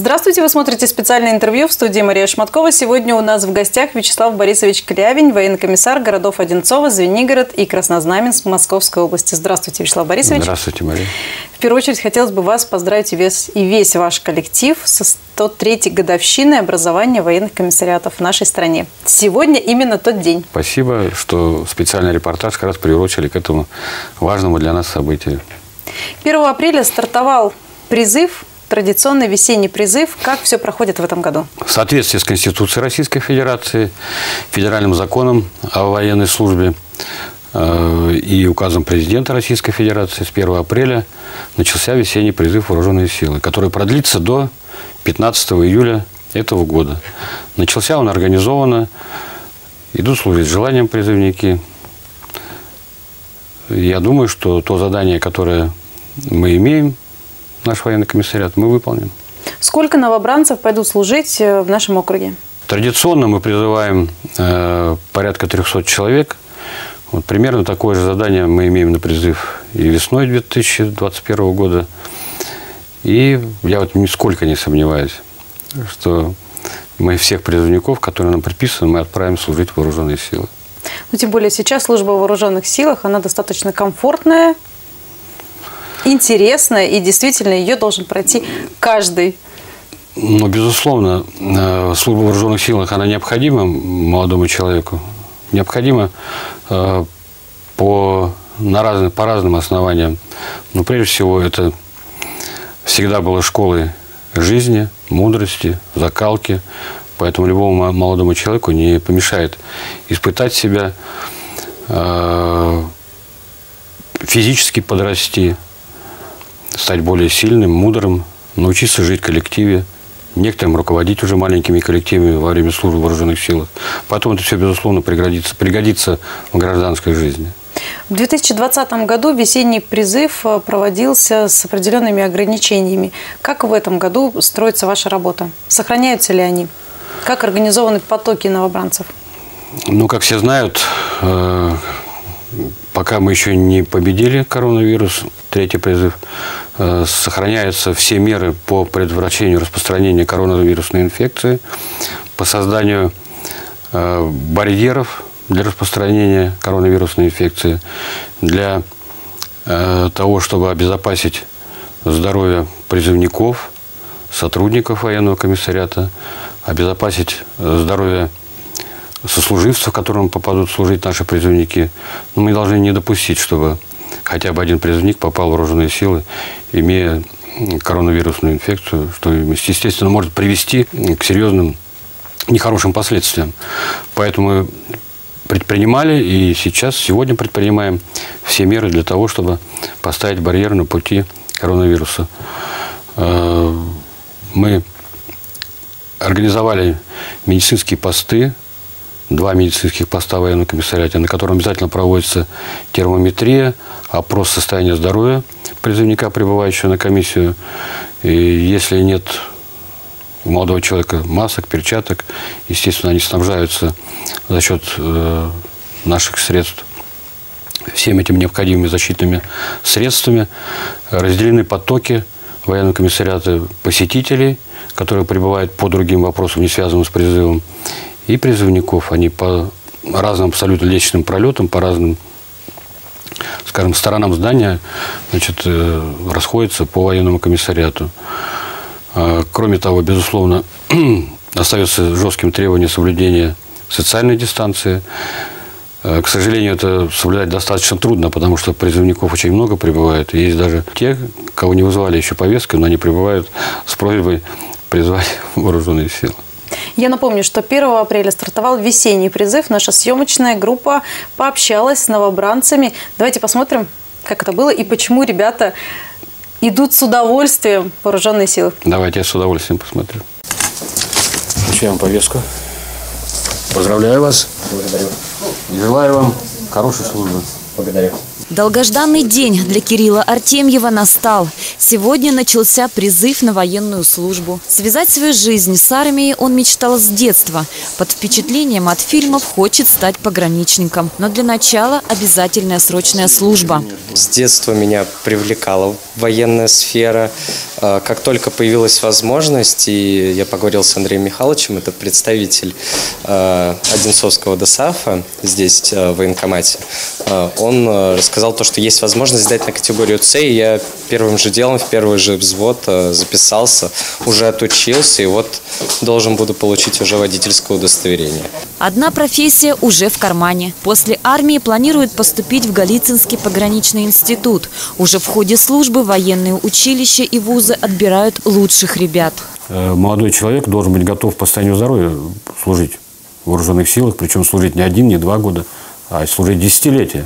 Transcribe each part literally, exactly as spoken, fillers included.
Здравствуйте, вы смотрите специальное интервью в студии Мария Шматкова. Сегодня у нас в гостях Вячеслав Борисович Клявень, военный комиссар городов Одинцово, Звенигород и Краснознаменск Московской области. Здравствуйте, Вячеслав Борисович. Здравствуйте, Мария. В первую очередь хотелось бы вас поздравить и весь, и весь ваш коллектив со сто третьей годовщиной образования военных комиссариатов в нашей стране. Сегодня именно тот день. Спасибо, что специальный репортаж как раз приурочили к этому важному для нас событию. первого апреля стартовал призыв, традиционный весенний призыв. Как все проходит в этом году? В соответствии с Конституцией Российской Федерации, Федеральным законом о военной службе э, и указом президента Российской Федерации с первого апреля начался весенний призыв вооруженные силы, который продлится до пятнадцатого июля этого года. Начался он организованно, идут служить с желанием призывники. Я думаю, что то задание, которое мы имеем, наш военный комиссариат, мы выполним. Сколько новобранцев пойдут служить в нашем округе? Традиционно мы призываем э, порядка трёхсот человек. Вот примерно такое же задание мы имеем на призыв и весной две тысячи двадцать первого года. И я вот нисколько не сомневаюсь, что мы всех призывников, которые нам предписаны, мы отправим служить в вооруженные силы. Ну, тем более сейчас служба в вооруженных силах, она достаточно комфортная, интересная, и действительно ее должен пройти каждый. Ну, безусловно, служба в вооруженных силах, она необходима молодому человеку. Необходима э, по, на разных, по разным основаниям. Но прежде всего это всегда было школой жизни, мудрости, закалки. Поэтому любому молодому человеку не помешает испытать себя, э, физически подрасти, стать более сильным, мудрым, научиться жить в коллективе, некоторым руководить уже маленькими коллективами во время службы в вооруженных силах. Потом это все, безусловно, пригодится, пригодится в гражданской жизни. В две тысячи двадцатом году весенний призыв проводился с определенными ограничениями. Как в этом году строится ваша работа? Сохраняются ли они? Как организованы потоки новобранцев? Ну, как все знают, пока мы еще не победили коронавирус, третий призыв, сохраняются все меры по предотвращению распространения коронавирусной инфекции, по созданию барьеров для распространения коронавирусной инфекции, для того, чтобы обезопасить здоровье призывников, сотрудников военного комиссариата, обезопасить здоровье сослуживцев, которым попадут служить наши призывники. Но мы должны не допустить, чтобы хотя бы один призывник попал в вооруженные силы, имея коронавирусную инфекцию, что, естественно, может привести к серьезным нехорошим последствиям. Поэтому предпринимали и сейчас, сегодня предпринимаем все меры для того, чтобы поставить барьеры на пути коронавируса. Мы организовали медицинские посты, два медицинских поста военного комиссариата, на котором обязательно проводится термометрия, опрос состояния здоровья призывника, прибывающего на комиссию. И если нет у молодого человека масок, перчаток, естественно, они снабжаются за счет э, наших средств всеми этими необходимыми защитными средствами. Разделены потоки военного комиссариата посетителей, которые прибывают по другим вопросам, не связанным с призывом, и призывников. Они по разным абсолютно лестничным пролетам, по разным, скажем, сторонам здания, значит, расходятся по военному комиссариату. Кроме того, безусловно, остается жестким требование соблюдения социальной дистанции. К сожалению, это соблюдать достаточно трудно, потому что призывников очень много прибывает. Есть даже те, кого не вызвали еще повесткой, но они прибывают с просьбой призвать вооруженные силы. Я напомню, что первого апреля стартовал весенний призыв. Наша съемочная группа пообщалась с новобранцами. Давайте посмотрим, как это было и почему ребята идут с удовольствием в вооруженные силы. Давайте я с удовольствием посмотрю. Включаем повестку. Поздравляю вас. Благодарю. И желаю вам хорошей службы. Благодарю. Долгожданный день для Кирилла Артемьева настал. Сегодня начался призыв на военную службу. Связать свою жизнь с армией он мечтал с детства. Под впечатлением от фильмов хочет стать пограничником. Но для начала обязательная срочная служба. С детства меня привлекала военная сфера. Как только появилась возможность, и я поговорил с Андреем Михайловичем, это представитель Одинцовского ДОСААФа здесь, в военкомате, он рассказал то, что есть возможность сдать на категорию С, и я первым же делом, в первый же взвод записался, уже отучился, и вот должен буду получить уже водительское удостоверение. Одна профессия уже в кармане. После армии планирует поступить в Голицынский пограничный институт. Уже в ходе службы военные училища и вузы отбирают лучших ребят. Молодой человек должен быть готов по состоянию здоровья служить в вооруженных силах, причем служить не один, не два года, а служить десятилетия.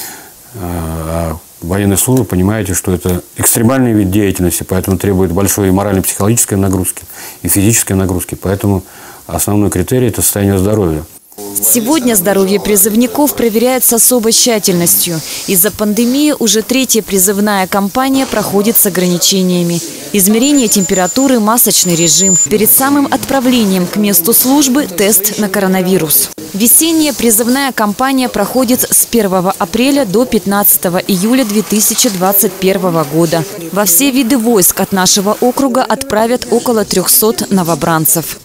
А военная служба, понимаете, что это экстремальный вид деятельности, поэтому требует большой и морально-психологической нагрузки, и физической нагрузки. Поэтому основной критерий – это состояние здоровья. Сегодня здоровье призывников проверяют с особой тщательностью. Из-за пандемии уже третья призывная кампания проходит с ограничениями. Измерение температуры, масочный режим. Перед самым отправлением к месту службы тест на коронавирус. Весенняя призывная кампания проходит с первого апреля до пятнадцатого июля две тысячи двадцать первого года. Во все виды войск от нашего округа отправят около трёхсот новобранцев.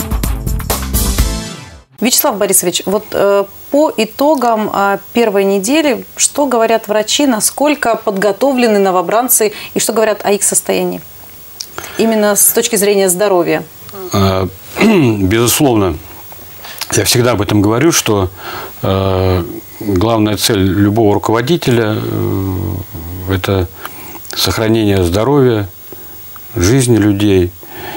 Вячеслав Борисович, вот э, по итогам э, первой недели, что говорят врачи, насколько подготовлены новобранцы и что говорят о их состоянии? Именно с точки зрения здоровья. Безусловно, я всегда об этом говорю, что э, главная цель любого руководителя э, – это сохранение здоровья, жизни людей.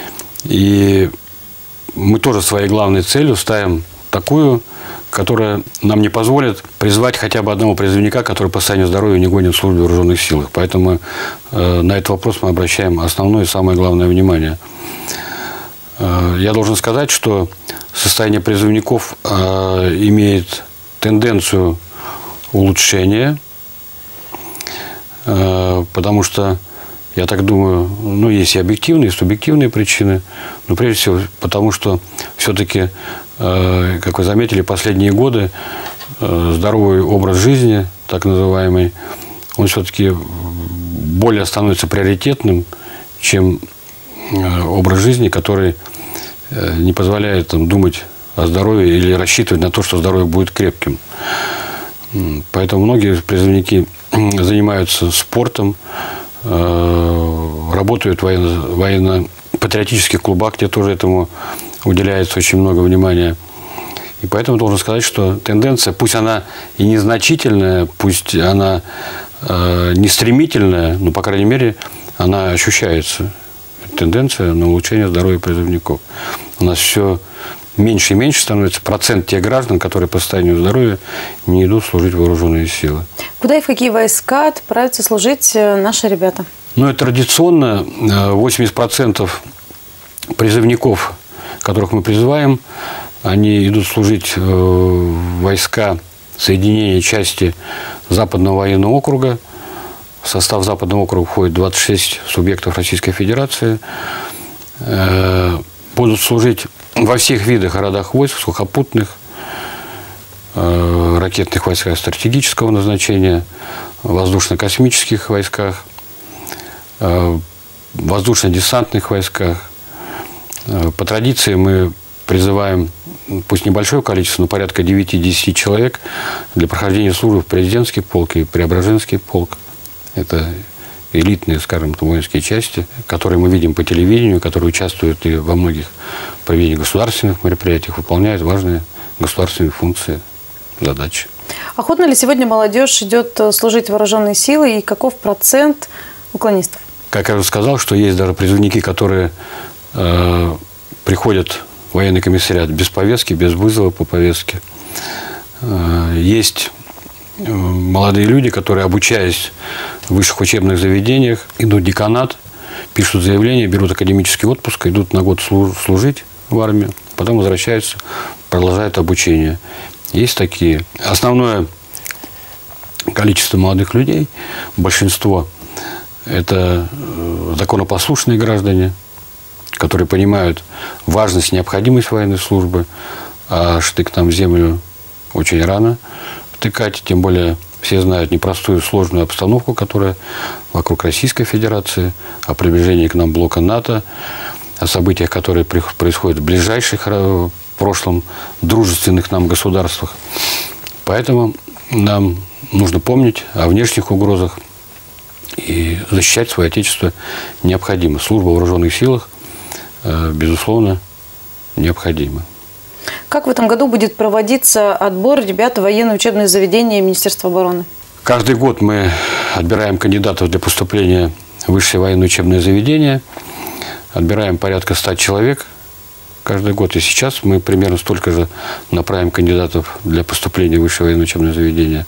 И мы тоже своей главной целью ставим такую, которая нам не позволит призвать хотя бы одного призывника, который по состоянию здоровья не гонит в службе в вооруженных силах. Поэтому э, на этот вопрос мы обращаем основное и самое главное внимание. Э, я должен сказать, что состояние призывников э, имеет тенденцию улучшения, э, потому что, я так думаю, ну, есть и объективные, и субъективные причины, но прежде всего потому, что все-таки, э, как вы заметили, последние годы э, здоровый образ жизни, так называемый, он все-таки более становится приоритетным, чем э, образ жизни, который э, не позволяет там, думать о здоровье или рассчитывать на то, что здоровье будет крепким. Поэтому многие призывники занимаются спортом, работают в военно- военно-патриотических клубах, где тоже этому уделяется очень много внимания. И поэтому должен сказать, что тенденция, пусть она и незначительная, пусть она э, не стремительная, но, по крайней мере, она ощущается. Тенденция на улучшение здоровья призывников. У нас все меньше и меньше становится процент тех граждан, которые по состоянию здоровья не идут служить в вооруженные силы. Куда и в какие войска отправятся служить наши ребята? Ну, и традиционно восемьдесят процентов призывников, которых мы призываем, они идут служить в войска соединения части Западного военного округа. В состав Западного округа входит двадцать шесть субъектов Российской Федерации. Будут служить во всех видах и родах войск, сухопутных, ракетных войсках стратегического назначения, воздушно-космических войсках, воздушно-десантных войсках. По традиции мы призываем, пусть небольшое количество, но порядка девяти-десяти человек для прохождения службы в президентский полк и Преображенский полк. Это элитные, скажем, воинские части, которые мы видим по телевидению, которые участвуют и во многих проведениях государственных мероприятиях, выполняют важные государственные функции, задачи. Охотно ли сегодня молодежь идет служить в вооруженные силы и каков процент уклонистов? Как я уже сказал, что есть даже призывники, которые э, приходят в военный комиссариат без повестки, без вызова по повестке. Э, есть молодые люди, которые, обучаясь в высших учебных заведениях, идут в деканат, пишут заявление, берут академический отпуск, идут на год служить в армию, потом возвращаются, продолжают обучение. Есть такие. Основное количество молодых людей, большинство, это законопослушные граждане, которые понимают важность, необходимость военной службы, а штык там в землю очень рано втыкать, тем более Все знают непростую, сложную обстановку, которая вокруг Российской Федерации, о приближении к нам блока НАТО, о событиях, которые происходят в ближайших в прошлом дружественных нам государствах. Поэтому нам нужно помнить о внешних угрозах и защищать свое Отечество необходимо. Служба в вооруженных силах, безусловно, необходима. Как в этом году будет проводиться отбор ребят в военные учебные заведения Министерства обороны? Каждый год мы отбираем кандидатов для поступления в высшее военное учебное заведение. Отбираем порядка ста человек каждый год. И сейчас мы примерно столько же направим кандидатов для поступления в высшее военное учебное заведение.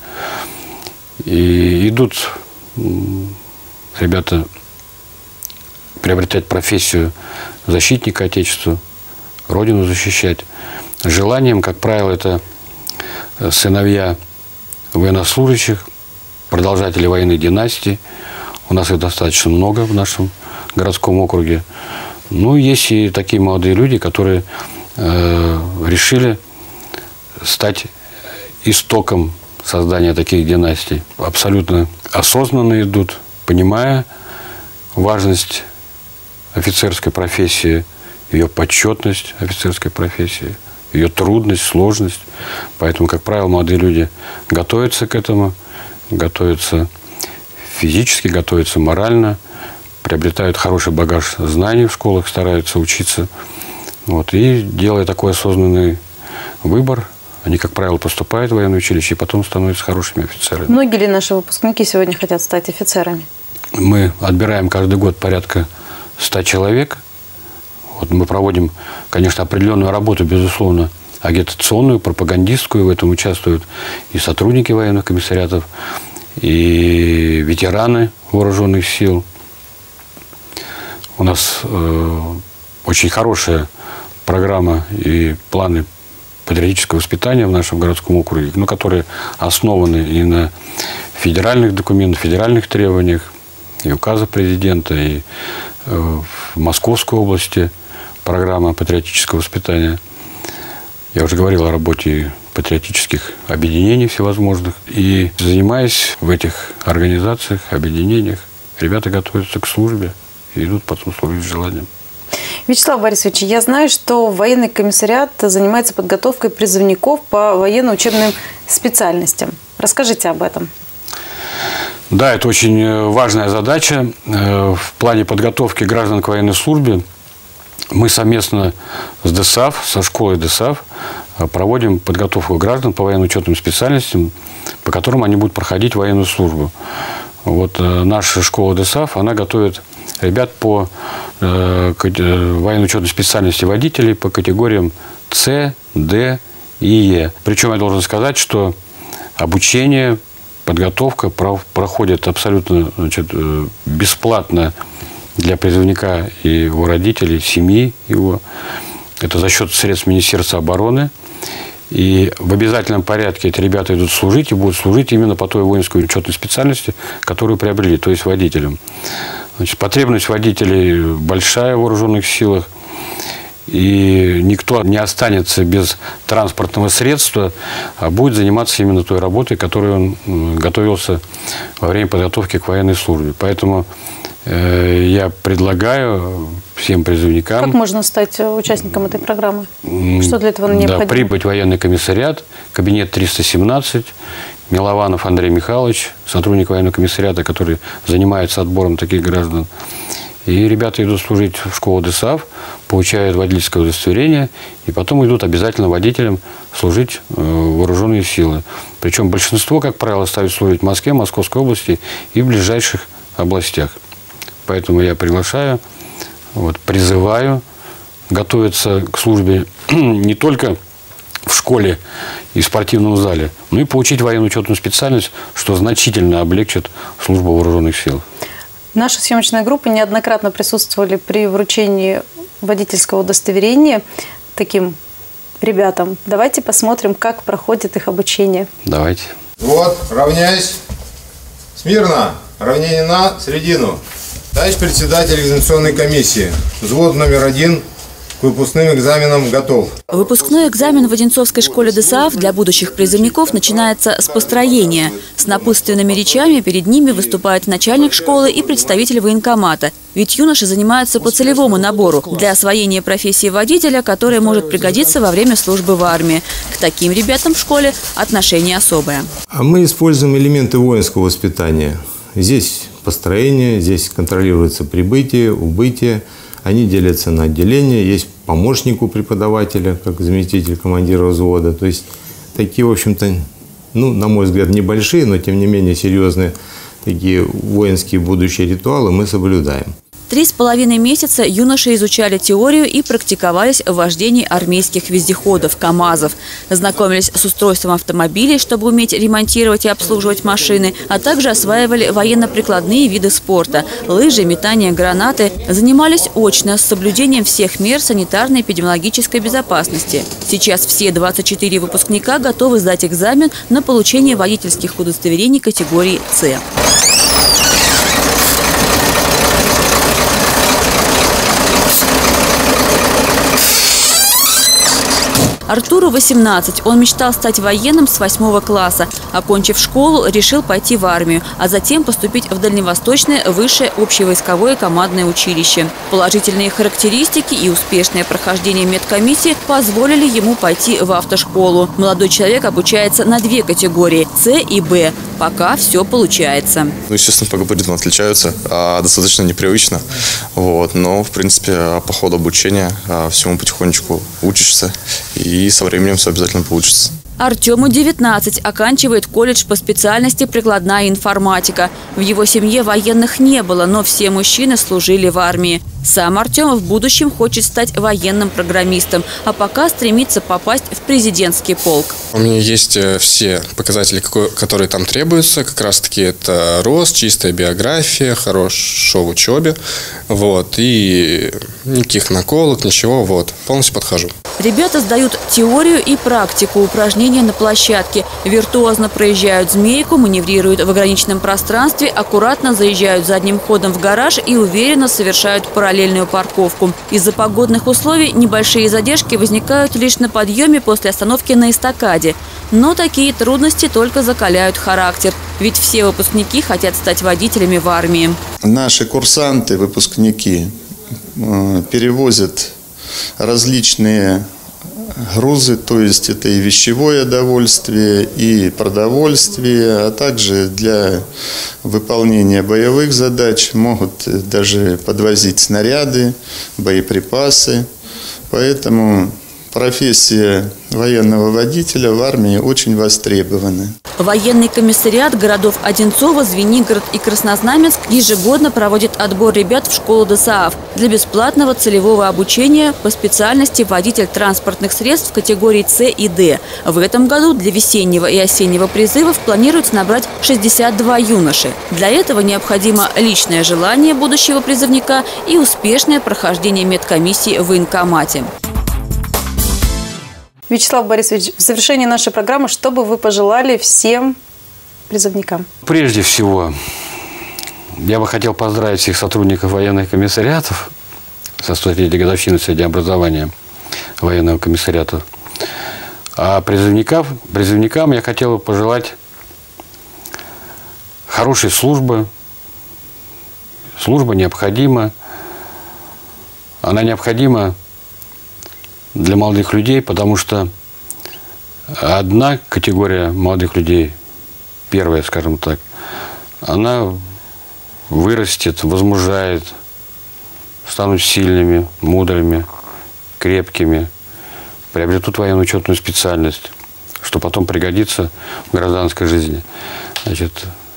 И идут ребята приобретать профессию защитника Отечества, Родину защищать. Желанием, как правило, это сыновья военнослужащих, продолжатели военной династии. У нас их достаточно много в нашем городском округе. Ну, есть и такие молодые люди, которые э, решили стать истоком создания таких династий. Абсолютно осознанно идут, понимая важность офицерской профессии, ее почетность офицерской профессии, ее трудность, сложность. Поэтому, как правило, молодые люди готовятся к этому, готовятся физически, готовятся морально, приобретают хороший багаж знаний в школах, стараются учиться. Вот, и, делая такой осознанный выбор, они, как правило, поступают в военное училище и потом становятся хорошими офицерами. Многие ли наши выпускники сегодня хотят стать офицерами? Мы отбираем каждый год порядка ста человек. Вот мы проводим, конечно, определенную работу, безусловно, агитационную, пропагандистскую. В этом участвуют и сотрудники военных комиссариатов, и ветераны вооруженных сил. У нас э, очень хорошая программа и планы патриотического воспитания в нашем городском округе, но которые основаны и на федеральных документах, федеральных требованиях, и указа президента, и э, в Московской области программа патриотического воспитания. Я уже говорил о работе патриотических объединений всевозможных. И занимаясь в этих организациях, объединениях, ребята готовятся к службе и идут потом служить с желанием. Вячеслав Борисович, я знаю, что военный комиссариат занимается подготовкой призывников по военно-учебным специальностям. Расскажите об этом. Да, это очень важная задача. В плане подготовки граждан к военной службе мы совместно с ДОСААФ, со школой ДОСААФ, проводим подготовку граждан по военно-учетным специальностям, по которым они будут проходить военную службу. Вот наша школа ДОСААФ, она готовит ребят по э, военно-учетной специальности водителей по категориям С, Д и Е. Причем я должен сказать, что обучение, подготовка проходит абсолютно, значит, бесплатно для призывника и его родителей, семьи его. Это за счет средств Министерства обороны. И в обязательном порядке эти ребята идут служить и будут служить именно по той воинской учетной специальности, которую приобрели, то есть водителям. Значит, потребность водителей большая в вооруженных силах. И никто не останется без транспортного средства, а будет заниматься именно той работой, которой он готовился во время подготовки к военной службе. Поэтому э, я предлагаю всем призывникам... Как можно стать участником этой программы? Что для этого необходимо? Да, прибыть в военный комиссариат, кабинет триста семнадцать, Милованов Андрей Михайлович, сотрудник военного комиссариата, который занимается отбором таких граждан. И ребята идут служить в школу ДОСААФ, получают водительское удостоверение, и потом идут обязательно водителям служить в вооруженные силы. Причем большинство, как правило, ставит служить в Москве, Московской области и в ближайших областях. Поэтому я приглашаю, вот, призываю готовиться к службе не только в школе и спортивном зале, но и получить военно-учетную специальность, что значительно облегчит службу вооруженных сил. Наша съемочная группа неоднократно присутствовали при вручении водительского удостоверения таким ребятам. Давайте посмотрим, как проходит их обучение. Давайте. Вот, равняйсь. Смирно. Равнение на середину. Товарищ председатель экзаменационной комиссии. Взвод номер один. к выпускным экзаменам готов. Выпускной экзамен в Одинцовской школе ДСААФ для будущих призывников начинается с построения. С напутственными речами перед ними выступает начальник школы и представитель военкомата. Ведь юноши занимаются по целевому набору для освоения профессии водителя, которая может пригодиться во время службы в армии. К таким ребятам в школе отношение особое. А мы используем элементы воинского воспитания. Здесь построение, здесь контролируется прибытие, убытие. Они делятся на отделения, есть помощник у преподавателя, как заместитель командира взвода. То есть такие, в общем-то, ну, на мой взгляд, небольшие, но тем не менее серьезные такие воинские будущие ритуалы мы соблюдаем. Три с половиной месяца юноши изучали теорию и практиковались в вождении армейских вездеходов, КАМАЗов. Знакомились с устройством автомобилей, чтобы уметь ремонтировать и обслуживать машины, а также осваивали военно-прикладные виды спорта – лыжи, метание гранаты. Занимались очно с соблюдением всех мер санитарной и эпидемиологической безопасности. Сейчас все двадцать четыре выпускника готовы сдать экзамен на получение водительских удостоверений категории «С». Артуру восемнадцать. Он мечтал стать военным с восьмого класса. Окончив школу, решил пойти в армию, а затем поступить в Дальневосточное высшее общевойсковое командное училище. Положительные характеристики и успешное прохождение медкомиссии позволили ему пойти в автошколу. Молодой человек обучается на две категории – С и Б. Пока все получается. Ну, естественно, по габаритам отличаются, а достаточно непривычно. Вот. Но, в принципе, по ходу обучения всему потихонечку учишься, и со временем все обязательно получится. Артему девятнадцать, оканчивает колледж по специальности прикладная информатика. В его семье военных не было, но все мужчины служили в армии. Сам Артем в будущем хочет стать военным программистом, а пока стремится попасть в президентский полк. У меня есть все показатели, которые там требуются. Как раз таки это рост, чистая биография, хорошо в учебе. Вот, и никаких наколок, ничего. Вот, полностью подхожу. Ребята сдают теорию и практику, упражнения на площадке. Виртуозно проезжают змейку, маневрируют в ограниченном пространстве, аккуратно заезжают задним ходом в гараж и уверенно совершают параллельную парковку. Из-за погодных условий небольшие задержки возникают лишь на подъеме после остановки на эстакаде. Но такие трудности только закаляют характер. Ведь все выпускники хотят стать водителями в армии. Наши курсанты, выпускники, перевозят различные грузы, то есть это и вещевое довольствие, и продовольствие, а также для выполнения боевых задач могут даже подвозить снаряды, боеприпасы. Поэтому профессия военного водителя в армии очень востребована. Военный комиссариат городов Одинцово, Звенигород и Краснознаменск ежегодно проводит отбор ребят в школу ДСААФ для бесплатного целевого обучения по специальности водитель транспортных средств категории С и Д. В этом году для весеннего и осеннего призывов планируется набрать шестьдесят два юноши. Для этого необходимо личное желание будущего призывника и успешное прохождение медкомиссии в военкомате. Вячеслав Борисович, в завершении нашей программы, что бы вы пожелали всем призывникам? Прежде всего, я бы хотел поздравить всех сотрудников военных комиссариатов со столетией годовщины со дня образования военного комиссариата. А призывникам, призывникам я хотел бы пожелать хорошей службы. Служба необходима. Она необходима для молодых людей, потому что одна категория молодых людей, первая, скажем так, она вырастет, возмужает, станут сильными, мудрыми, крепкими, приобретут военно-учетную специальность, что потом пригодится в гражданской жизни. Значит,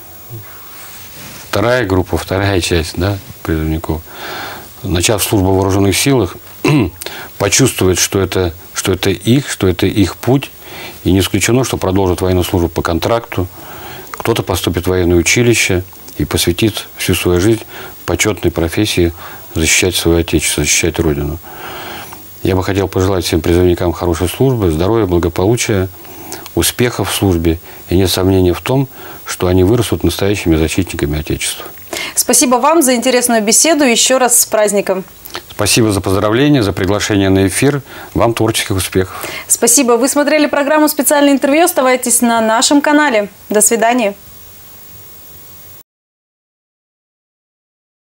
вторая группа, вторая часть, да, призывников, начав службу в вооруженных силах, почувствовать, что это, что это их, что это их путь, и не исключено, что продолжат военную службу по контракту. Кто-то поступит в военное училище и посвятит всю свою жизнь почетной профессии защищать свое отечество, защищать Родину. Я бы хотел пожелать всем призывникам хорошей службы, здоровья, благополучия, успехов в службе. И нет сомнения в том, что они вырастут настоящими защитниками Отечества. Спасибо вам за интересную беседу. Еще раз с праздником. Спасибо за поздравления, за приглашение на эфир. Вам творческих успехов. Спасибо. Вы смотрели программу «Специальное интервью». Оставайтесь на нашем канале. До свидания.